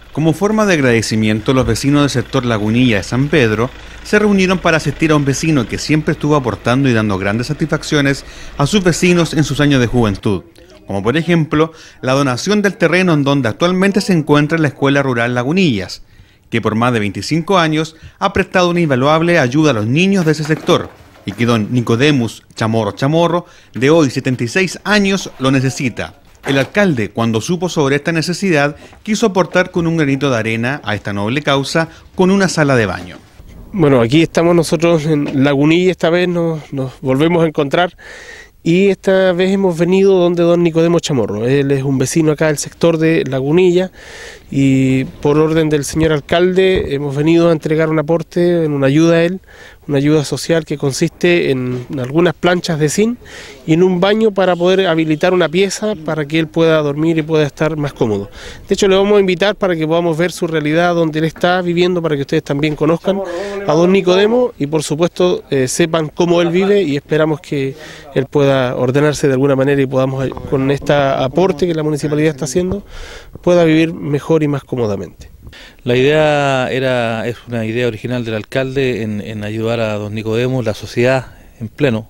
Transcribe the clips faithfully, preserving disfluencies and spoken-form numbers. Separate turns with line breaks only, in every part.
Como forma de agradecimiento, los vecinos del sector Lagunilla de San Pedro se reunieron para asistir a un vecino que siempre estuvo aportando y dando grandes satisfacciones a sus vecinos en sus años de juventud, como por ejemplo la donación del terreno en donde actualmente se encuentra la Escuela Rural Lagunillas, que por más de veinticinco años ha prestado una invaluable ayuda a los niños de ese sector y que don Nicodemus Chamorro Chamorro, de hoy setenta y seis años, lo necesita. El alcalde, cuando supo sobre esta necesidad, quiso aportar con un granito de arena a esta noble causa con una sala de baño.
Bueno, aquí estamos nosotros en Lagunilla, esta vez nos, nos volvemos a encontrar y esta vez hemos venido donde don Nicodemo Chamorro. Él es un vecino acá del sector de Lagunilla y por orden del señor alcalde hemos venido a entregar un aporte, en una ayuda a él, una ayuda social que consiste en algunas planchas de zinc y en un baño para poder habilitar una pieza para que él pueda dormir y pueda estar más cómodo. De hecho, le vamos a invitar para que podamos ver su realidad donde él está viviendo, para que ustedes también conozcan a don Nicodemo y por supuesto eh, sepan cómo él vive, y esperamos que él pueda ordenarse de alguna manera y podamos, con este aporte que la municipalidad está haciendo, pueda vivir mejor y más cómodamente.
La idea era, es una idea original del alcalde en, en ayudar a don Nicodemo, la sociedad en pleno.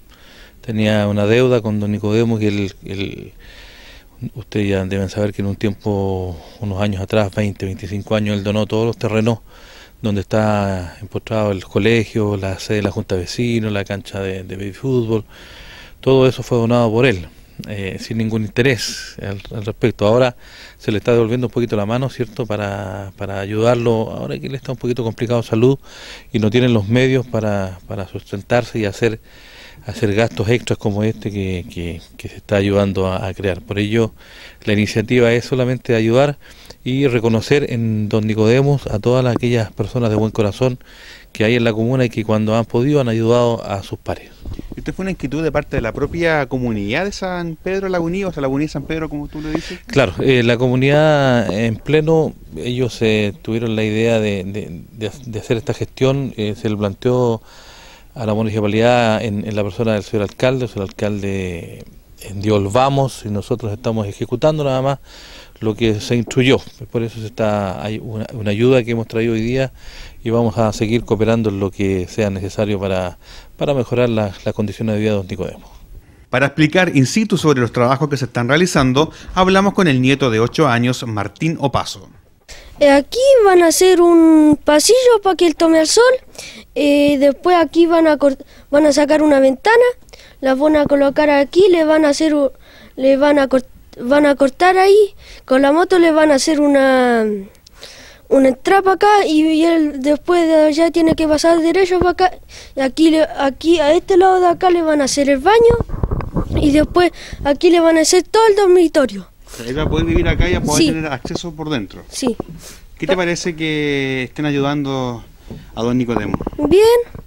Tenía una deuda con don Nicodemo que él, él, ustedes ya deben saber que en un tiempo, unos años atrás, veinte, veinticinco años, él donó todos los terrenos donde está empotrado el colegio, la sede de la Junta de Vecinos, la cancha de, de baby fútbol. Todo eso fue donado por él. Eh, sin ningún interés al, al respecto. Ahora se le está devolviendo un poquito la mano, ¿cierto?, para, para ayudarlo, ahora que él está un poquito complicado de salud y no tienen los medios para, para sustentarse y hacer, hacer gastos extras como este que, que, que se está ayudando a, a crear. Por ello, la iniciativa es solamente ayudar y reconocer en don Nicodemo a todas aquellas personas de buen corazón que hay en la comuna y que cuando han podido han ayudado a sus pares.
¿Esto fue una inquietud de parte de la propia comunidad de San Pedro Lagunilla, o sea, Lagunilla San Pedro, como tú lo dices?
Claro, eh, la comunidad en pleno, ellos eh, tuvieron la idea de, de, de, de hacer esta gestión, eh, se le planteó a la municipalidad en, en la persona del señor alcalde, el señor alcalde dio el vamos y nosotros estamos ejecutando nada más lo que se instruyó. Por eso se está, hay una, una ayuda que hemos traído hoy día y vamos a seguir cooperando en lo que sea necesario para, para mejorar las la condiciones de vida de don Nicodemo.
Para explicar in situ sobre los trabajos que se están realizando, hablamos con el nieto de ocho años, Martín Opaso.
Aquí van a hacer un pasillo para que él tome el sol, eh, después aquí van a, van a sacar una ventana, la van a colocar aquí, le van a hacer, le van a cortar, van a cortar ahí, con la moto le van a hacer una, una trapa acá y, y él después de allá tiene que pasar derecho para acá, y aquí, le, aquí a este lado de acá le van a hacer el baño y después aquí le van a hacer todo el dormitorio.
Él va a poder vivir acá y va a poder
Sí.
tener acceso por dentro.
Sí.
¿Qué te parece que estén ayudando a don Nicodemo?
Bien.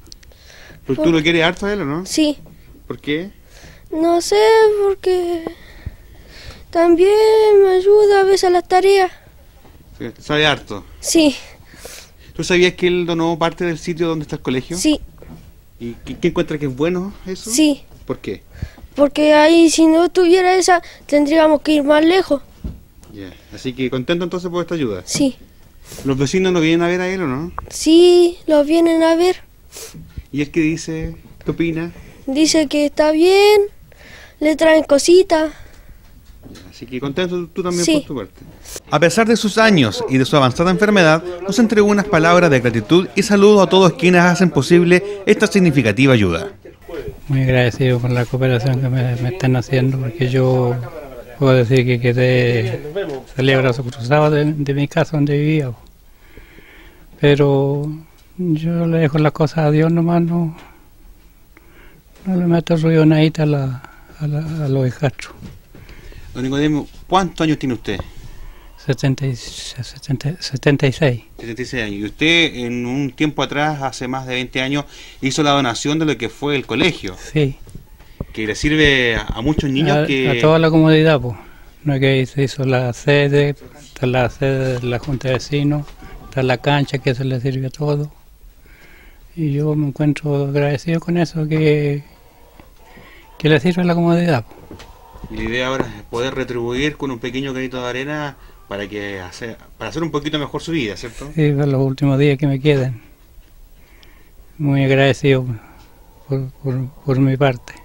¿Tú, tú lo quieres harto a él o no?
Sí.
¿Por qué?
No sé, porque también me ayuda a veces a las tareas.
¿Sabe harto?
Sí.
¿Tú sabías que él donó parte del sitio donde está el colegio?
Sí.
¿Y qué, qué encuentra que es bueno eso?
Sí.
¿Por qué?
Porque ahí si no tuviera esa, tendríamos que ir más lejos.
Yeah. Así que contento entonces por esta ayuda.
Sí.
¿Los vecinos no vienen a ver a él o no?
Sí, los vienen a ver.
¿Y él qué dice? ¿Qué opina?
Dice que está bien, le traen cositas.
Así que contento tú también
Sí.
por tu parte. A pesar de sus años y de su avanzada enfermedad, nos entregó unas palabras de gratitud y saludo a todos quienes hacen posible esta significativa ayuda.
Muy agradecido por la cooperación que me, me están haciendo, porque yo puedo decir que quedé, salí a brazos cruzados de, de mi casa donde vivía. Pero yo le dejo las cosas a Dios nomás, no, no le meto ruido nadita a, la, a, la, a los hijastros.
Don Nicodemo, ¿cuántos años tiene usted?
setenta y seis.
setenta y seis años. Y usted en un tiempo atrás, hace más de veinte años, hizo la donación de lo que fue el colegio.
Sí.
Que le sirve a, a muchos niños
a,
que...
a toda la comunidad, pues. No es que se hizo la sede, está la sede de la Junta de Vecinos, está la cancha que se le sirve a todo. Y yo me encuentro agradecido con eso, que, que le sirve a la comunidad.
Y la idea ahora es poder retribuir con un pequeño granito de arena para que hacer, para hacer un poquito mejor su vida, ¿cierto?
Sí, para los últimos días que me quedan. Muy agradecido por, por, por mi parte.